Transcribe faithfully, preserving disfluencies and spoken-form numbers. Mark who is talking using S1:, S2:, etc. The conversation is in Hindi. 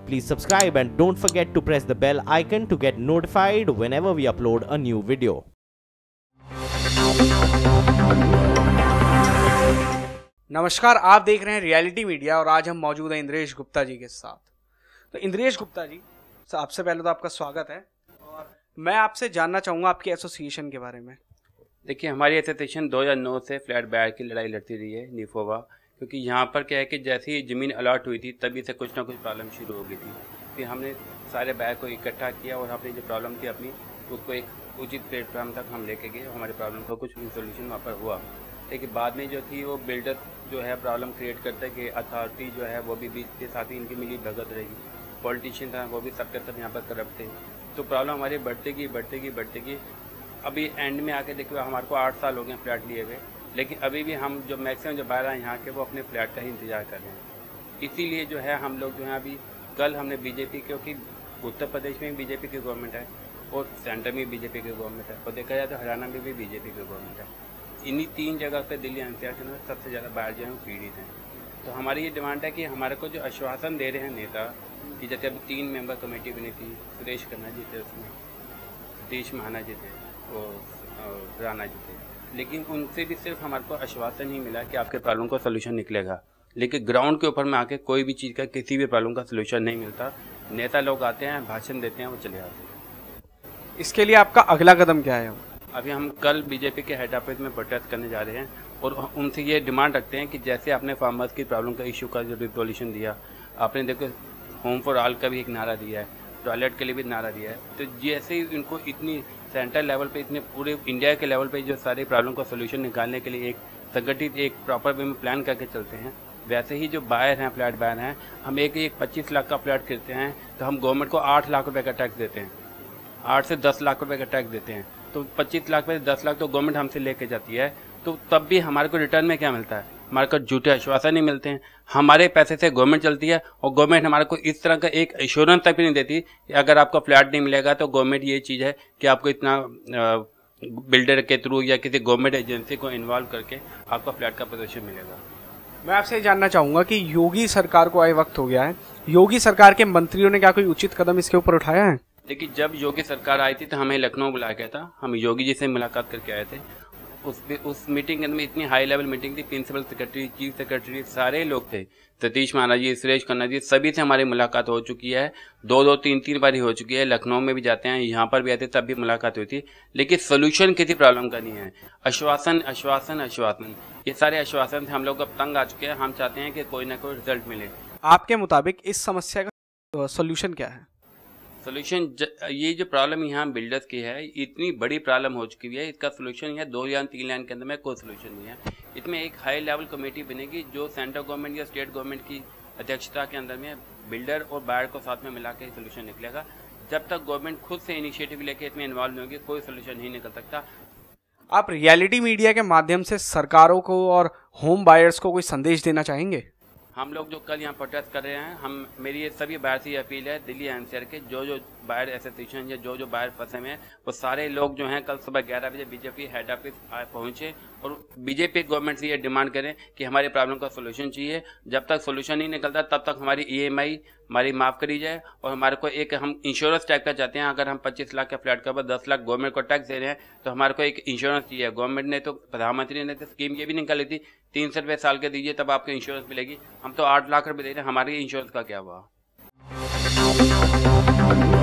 S1: Please subscribe and don't forget to press the bell icon to get notified whenever we upload a new video.
S2: नमस्कार, आप देख रहे हैं रियलिटी मीडिया और आज हम मौजूद हैं इंद्रेश गुप्ता जी के साथ। तो इंद्रेश गुप्ता जी, सबसे पहले तो आपका स्वागत है और मैं आपसे जानना चाहूँगा आपकी एसोसिएशन के बारे में।
S3: देखिए, हमारी एसोसिएशन दो हज़ार नौ से फ्लैट बायर की लड़ाई लड़ती रही है निफोवा, क्योंकि यहाँ पर क्या है कि जैसे ही ज़मीन अलॉट हुई थी तभी से कुछ ना कुछ प्रॉब्लम शुरू हो गई थी। फिर हमने सारे बायर को इकट्ठा किया और अपनी जो प्रॉब्लम थी अपनी उसको एक उचित प्लेटफॉर्म तक हम लेके गए। हमारे प्रॉब्लम का कुछ सोल्यूशन वहाँ पर हुआ, लेकिन बाद में जो थी वो बिल्डर जो है प्रॉब्लम क्रिएट करता है कि अथॉरिटी जो है वो भी बीच के साथ ही इनकी मिली भगत रही, पॉलिटिशियन था वो भी सबके सब यहाँ पर करप्ट थे। तो प्रॉब्लम हमारी बढ़ती गई बढ़ती गई बढ़ती गई अभी एंड में आके देखो हमारे को आठ साल हो गए फ्लैट लिए हुए, लेकिन अभी भी हम जो मैक्सिमम जो बाहर आए यहाँ के वो अपने फ्लैट का ही इंतजार कर रहे हैं। इसीलिए जो है हम लोग जो है अभी कल हमने बीजेपी, क्योंकि उत्तर प्रदेश में भी बीजेपी की गवर्नमेंट है और सेंटर में बीजेपी की गवर्नमेंट है और देखा जाए तो हरियाणा में भी बीजेपी की गवर्नमेंट है। इन्हीं तीन जगह पे दिल्ली एनसीआर के अंदर सबसे ज़्यादा बाहर जो है पीड़ित हैं। तो हमारी ये डिमांड है कि हमारे को जो आश्वासन दे रहे हैं नेता, कि जैसे अभी तीन मेंबर कमेटी बनी थी, सुरेश खन्ना जी थे उसमें, सतीश महाना जी थे और राणा जी थे, लेकिन उनसे भी सिर्फ हमारे को आश्वासन ही मिला कि आपके प्रॉब्लम का सोल्यूशन निकलेगा, लेकिन ग्राउंड के ऊपर में आके कोई भी चीज़ का किसी भी प्रॉब्लम का सोल्यूशन नहीं मिलता। नेता लोग आते हैं, भाषण देते हैं, वो चले जाते हैं।
S2: इसके लिए आपका अगला कदम क्या है?
S3: अभी हम कल बीजेपी के हेड ऑफिस में प्रोटेस्ट करने जा रहे हैं और उनसे ये डिमांड रखते हैं कि जैसे आपने फार्मर्स की प्रॉब्लम का इशू का जो रिजोल्यूशन दिया, आपने देखो होम फॉर ऑल का भी एक नारा दिया है, टॉयलेट के लिए भी नारा दिया है, तो जैसे ही इनको इतनी सेंट्रल लेवल पे इतने पूरे इंडिया के लेवल पे जो सारे प्रॉब्लम का सोल्यूशन निकालने के लिए एक संगठित एक प्रॉपर वे में प्लान करके चलते हैं, वैसे ही जो बायर हैं, फ्लैट बायर हैं, हम एक एक पच्चीस लाख का फ्लैट खरीदते हैं तो हम गवर्नमेंट को आठ लाख रुपये का टैक्स देते हैं, आठ से दस लाख रुपये का टैक्स देते हैं। तो पच्चीस लाख में दस लाख तो गवर्नमेंट हमसे लेके जाती है, तो तब भी हमारे को रिटर्न में क्या मिलता है? हमारे को झूठे आश्वासन नहीं मिलते हैं। हमारे पैसे से गवर्नमेंट चलती है और गवर्नमेंट हमारे को इस तरह का एक एश्योरेंस तक भी नहीं देती कि अगर आपको फ्लैट नहीं मिलेगा तो गवर्नमेंट ये चीज़ है कि आपको इतना बिल्डर के थ्रू या किसी गवर्नमेंट एजेंसी को इन्वॉल्व करके आपको फ्लैट का पोजीशन मिलेगा।
S2: मैं आपसे जानना चाहूँगा कि योगी सरकार को आए वक्त हो गया है, योगी सरकार के मंत्रियों ने क्या कोई उचित कदम इसके ऊपर उठाया है?
S3: देखिए, जब योगी सरकार आई थी तो हमें लखनऊ बुलाया गया था, हम योगी जी से मुलाकात करके आए थे। उस उस मीटिंग के अंदर इतनी हाई लेवल मीटिंग थी, प्रिंसिपल सेक्रेटरी, चीफ सेक्रेटरी, सारे लोग थे, सतीश महाना जी, सुरेश खन्ना जी, सभी से हमारी मुलाकात हो चुकी है, दो दो तीन तीन बारी हो चुकी है। लखनऊ में भी जाते हैं, यहाँ पर भी आते तब भी मुलाकात हुई थी, लेकिन सोल्यूशन किसी प्रॉब्लम का नहीं है। आश्वासन आश्वासन आश्वासन, ये सारे आश्वासन से हम लोग अब तंग आ चुके हैं। हम चाहते हैं कि कोई ना कोई रिजल्ट मिले।
S2: आपके मुताबिक इस समस्या का सोल्यूशन क्या है?
S3: सोल्यूशन, ये जो प्रॉब्लम यहाँ बिल्डर्स की है, इतनी बड़ी प्रॉब्लम हो चुकी है, इसका सोल्यूशन है दो या तीन लाइन के अंदर में कोई सोल्यूशन नहीं है। इसमें एक हाई लेवल कमेटी बनेगी जो सेंट्रल गवर्नमेंट या स्टेट गवर्नमेंट की अध्यक्षता के अंदर में बिल्डर और बायर को साथ में मिला के सोल्यूशन निकलेगा। जब तक गवर्नमेंट खुद से इनिशिएटिव लेके इसमें इन्वॉल्व नहीं होगी, कोई सोल्यूशन नहीं निकल सकता।
S2: आप रियलिटी मीडिया के माध्यम से सरकारों को और होम बायर्स को कोई संदेश देना चाहेंगे?
S3: हम लोग जो कल यहाँ प्रोटेस्ट कर रहे हैं, हम मेरी ये सभी बायर से ये अपील है, दिल्ली एनसीआर के जो जो बायर एसोसिएशन या जो जो बायर फंसे हुए हैं वो सारे लोग जो हैं कल सुबह ग्यारह बजे बीजेपी हेड ऑफिस पहुँचे और बीजेपी गवर्नमेंट से ये डिमांड करें कि हमारी प्रॉब्लम का सोल्यूशन चाहिए। जब तक सोल्यूशन नहीं निकलता तब तक हमारी ईएमआई हमारी माफ़ करी जाए और हमारे को एक हम इंश्योरेंस टाइप का चाहते हैं। अगर हम पच्चीस लाख का फ्लैट के ऊपर दस लाख गवर्नमेंट को टैक्स दे रहे हैं तो हमारे को एक इंश्योरेंस चाहिए। गवर्नमेंट ने तो, प्रधानमंत्री ने तो स्कीम ये भी निकाली थी, तीन सौ रुपये साल के दीजिए तब आपको इंश्योरेंस मिलेगी। हम तो आठ लाख रुपये दे रहे हैं, हमारे इंश्योरेंस का क्या हुआ?